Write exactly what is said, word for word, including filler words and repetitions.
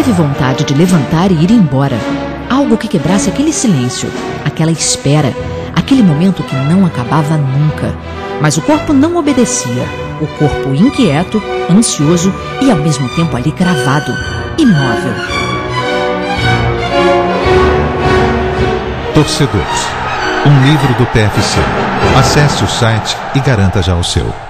teve vontade de levantar e ir embora. Algo que quebrasse aquele silêncio, aquela espera, aquele momento que não acabava nunca. Mas o corpo não obedecia. O corpo inquieto, ansioso e ao mesmo tempo ali cravado, imóvel. Torcedores, um livro do P F C. Acesse o site e garanta já o seu.